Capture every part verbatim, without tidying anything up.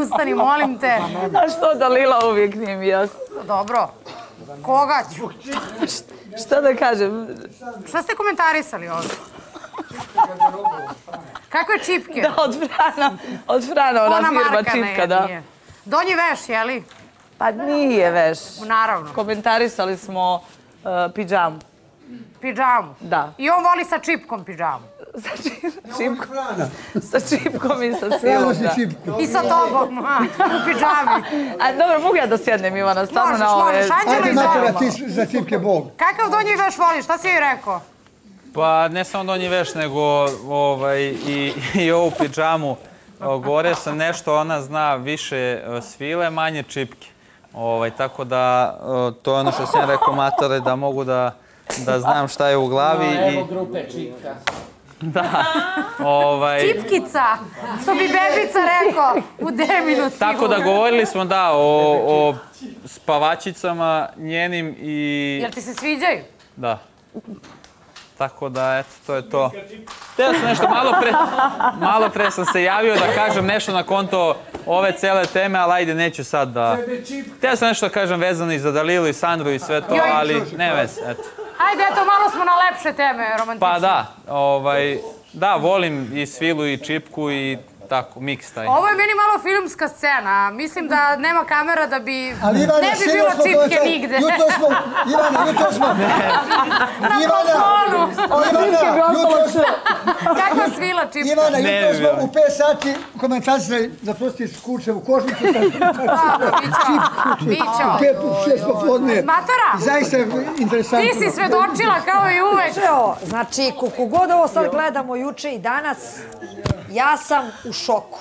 ustani, molim te. A što Dalila uvijek nije mi jasno? Dobro. Koga ću? Šta da kažem? Šta ste komentarisali ovdje? Kakve čipke? Da, od Frana. Od Frana, ona firma čipka, da. Donji veš, jeli? Pa nije veš. Naravno. Komentarisali smo pidžamu. Pidžamu? Da. I on voli sa čipkom pidžamu? Sa čipkom. Sa čipkom i sa silom, da. I sa tobom, u pidžami. A dobro, mogu ja da sjednem, Ivana, stvarno na ove... Možeš, možeš. Anđelo, izvoli. Ajde, Matera, ti za čipke Bog. Kakav donji veš voliš? Šta si joj rekao? Pa ne samo donji veš, nego i ovu pidžamu. Govorio sam nešto, ona zna više svile, manje čipke. Tako da, to je ono što sam rekao Matore, da mogu da znam šta je u glavi. Evo grupe čipka. Da. Čipkica, što bi bebica rekao u deminutivnu. Tako da govorili smo, da, o spavačicama njenim i... Jel ti se sviđaju? Da. Tako da, eto, to je to. Htio sam nešto, malo pre, malo pre sam se javio da kažem nešto na konto ove cele teme, ali ajde, neću sad da... Htio sam nešto da kažem vezano i za Dalilu i Sandru i sve to, ali ne vez, eto. Ajde, eto, malo smo na lepše teme, romantične. Pa da, ovaj, da, volim i svilu i čipku i tako, miks taj. Ovo je meni malo filmska scena. Mislim da nema kamera da bi... Ne bi bilo čipke nigde. Jutro smo, Ivana, jutro smo... Na plafonu. Jutro smo... Kakva svila čipka? Ivana, jutro smo u pet sati komentarisali da prosti skuče u košnicu. Mićo. U pet, u šest popodne. Matora. Zaista je interesantno. Ti si svedočila kao i uvek. Znači, koliko god ovo sad gledamo juče i danas, ja sam u šoku.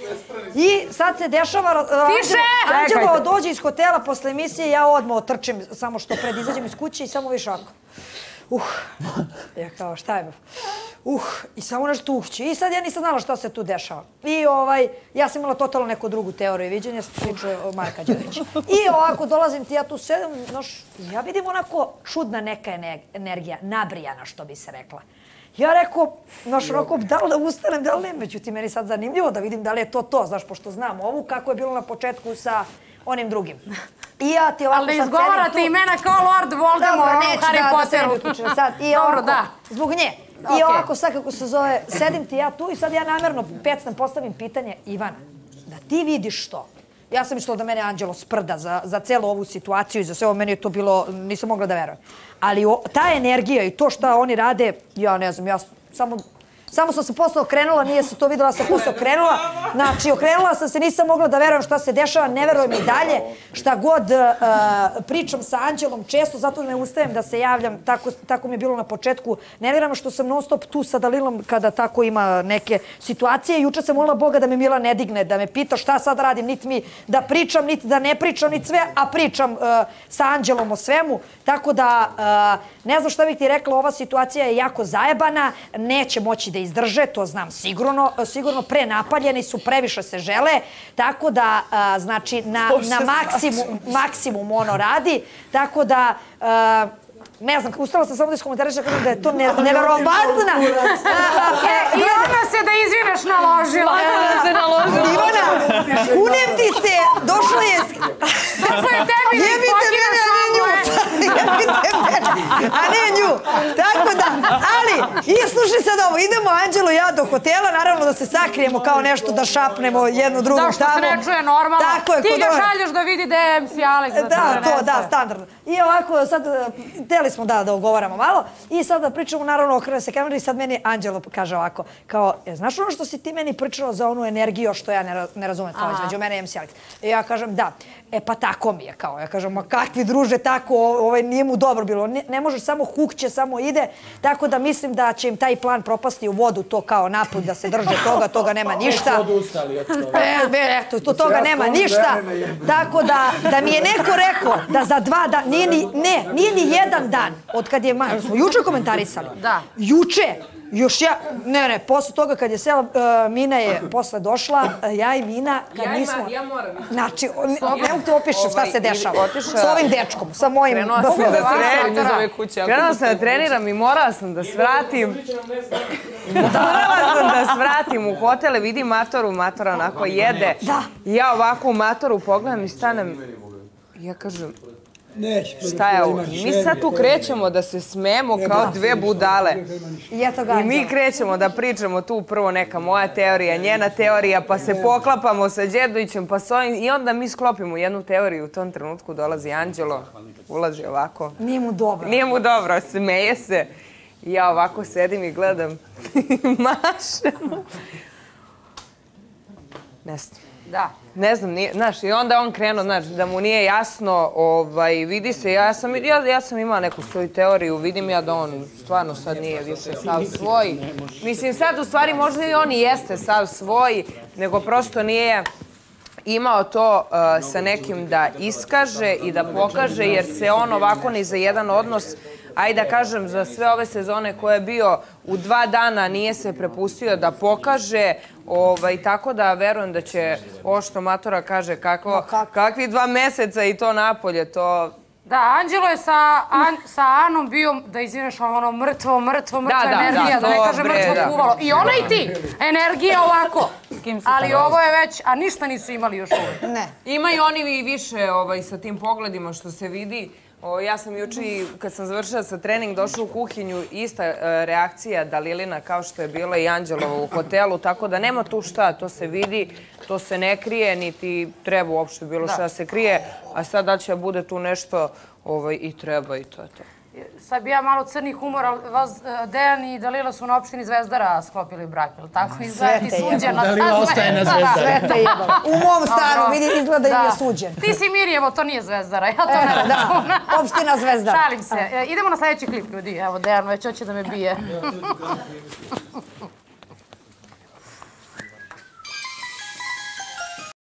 I sad se dešava... Tiše! Anđelo dođe iz hotela posle emisije, ja odmah otrčim, samo što pred izađem iz kuće i samo viš ovako. Uh, ja kao šta je? Uh, i samo nešto uhće. I sad ja nisam znala šta se tu dešava. I ovaj, ja sam imala totalno neku drugu teoriju viđenja, se tiče Marka Đurića. I ovako dolazim ti, ja tu sedem, znaš, ja vidim onako čudna neka energija, nabrijana što bi se rekla. Ja rekao, znaš, onako, da li da ustanem, da li ne, međutim, meni sad zanimljivo da vidim da li je to to, znaš, pošto znam ovu, kako je bilo na početku sa onim drugim. I ja ti ovako sad sedim tu... Ali izgovarate imena kao Lord Voldemort u Harry Potteru. I ovako, zbog nje. I ovako sad kako se zove, sedim ti ja tu i sad ja namjerno pecnem, postavim pitanje, Ivana, da ti vidiš što? Ja sam mislila da mene Anđelo sprda za celu ovu situaciju i za sve ovo, meni je to bilo, nisam mogla da verujem. Ali ta energija i to što oni rade, ja ne znam, ja samo... Samo sam se posle okrenula, nije se to videla, sam posle okrenula. Znači, okrenula sam se, nisam mogla da verujem šta se dešava, ne verujem i dalje. Šta god pričam sa Anđelom često, zato ne ustajem da se javljam, tako mi je bilo na početku. Ne vjerujem što sam non stop tu sa Dalilom kada tako ima neke situacije. Juče sam molila Boga da me Mila ne digne, da me pita šta sad radim, niti mi da pričam, niti da ne pričam, niti sve, a pričam sa Anđelom o svemu. Tako da, ne znam šta bih ti rekla, ova situacija je jako zajebana, neće moći da izdrže, to znam sigurno, sigurno prenapaljeni su, previše se žele, tako da, znači, na maksimum ono radi, tako da, ne znam, ustala sam samo da iskomentarišem da je to neverovatna. I ona se da izvineš naložila. Ivana, kunem ti se, došla je... Kako je tebi da ih pokida šalu, a ne nju. Tako da, ali, i slušaj sad ovo, idemo Anđelo i ja do hotela, naravno da se sakrijemo kao nešto, da šapnemo jednu drugu tamo. Da, što se ne čuje normalno. Ti ga šalješ da vidi da je em ce Alex. Da, to, da, standardno. I ovako, sad, hteli smo da ogovaramo malo i sad da pričamo, naravno, okrene se kamera i sad meni Anđelo kaže ovako, kao, znaš ono što si ti meni pričala za onu energiju što ja ne razumem, kao između mene i em ce Alex. I ja kažem, da, e pa tako mi je, kao, ja kažem, ma kakvi druže, tako, nije mu dobro bilo, ne možeš, samo hukće, samo ide, tako da mislim da će im taj plan propasti u vodu, to kao naput da se drže toga, toga nema ništa. Eto, toga nema ništa, tako da mi je neko rekao da za dva dana, ne, nije ni jedan dan, od kad je, smo juče komentarisali, juče, još ja, ne, ne, posle toga kad je sela, Mina je posle došla, ja i Mina, kad nismo... Ja moram. Znači, ne mogu te opišem šta se dešava. S ovim dečkom, sa mojim... Krenula sam da treniram iz ove kuće. Krenula sam da treniram i morala sam da svratim. Morala sam da svratim u hotele, vidim Matoru, Matora onako jede. Ja ovako u Matoru pogledam i stanem. Ja kažem, šta je ovo? Mi sad tu krećemo da se smemo kao dve budale. I mi krećemo da pričamo tu prvo neka moja teorija, njena teorija, pa se poklapamo sa Đedovićem, pa s ovim, i onda mi sklopimo jednu teoriju. U tom trenutku dolazi Anđelo, ulazi ovako. Nije mu dobro. Nije mu dobro, smeje se. I ja ovako sedim i gledam, mašem. Ne znam. Da. Ne znam, znaš, i onda on krenuo, znaš, da mu nije jasno, vidi se, ja sam imala neku svoju teoriju, vidim ja da on stvarno sad nije više sav svoj. Mislim, sad u stvari možda i on i jeste sav svoj, nego prosto nije imao to sa nekim da iskaže i da pokaže, jer se on ovako ni za jedan odnos, ajde da kažem, za sve ove sezone koje je bio u dva dana nije se prepustio da pokaže, tako da verujem da će, ovo što Matora kaže, kakvi dva meseca i to napolje, to... Da, Anđelo je sa Anom bio, da izvineš, ono mrtvo, mrtvo, mrtva energija, da ne kaže mrtvo kuvalo. I ona i ti, energija ovako. Ali ovo je već, a ništa nisu imali još uvijek. Ne. Imaju oni i više sa tim pogledima što se vidi. Ja sam juče, kad sam završila sa trening, došla u kuhinju, ista reakcija Dalilina kao što je bila i Anđelova u hotelu, tako da nema tu šta, to se vidi, to se ne krije, niti treba uopšte bilo šta se krije, a sad da će bude tu nešto i treba i to je to. Sad bi ja malo crni humor, ali Dejan i Dalila su na opštini Zvezdara sklopili brak, ili tako? Izgleda ti suđen na ta Zvezdara. Dalila ostaje na Zvezdara. Sve te jebalo. U mom stanu, vidi, izgleda im je suđen. Ti si Mirjevo, to nije Zvezdara, ja to ne računam. Da, opština Zvezdara. Šalim se. Idemo na sljedeći klip, ljudi. Evo, Dejan već hoće da me bije.